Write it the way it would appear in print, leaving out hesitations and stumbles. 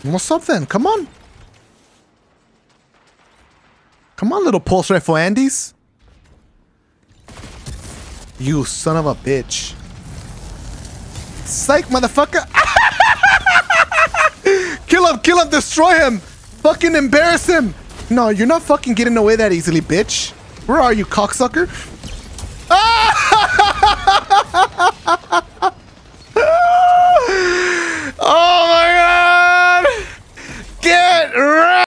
What's up then? Come on. Come on, little pulse rifle Andes. You son of a bitch. Psych, motherfucker. Kill him, destroy him. Fucking embarrass him. No, you're not fucking getting away that easily, bitch. Where are you, cocksucker?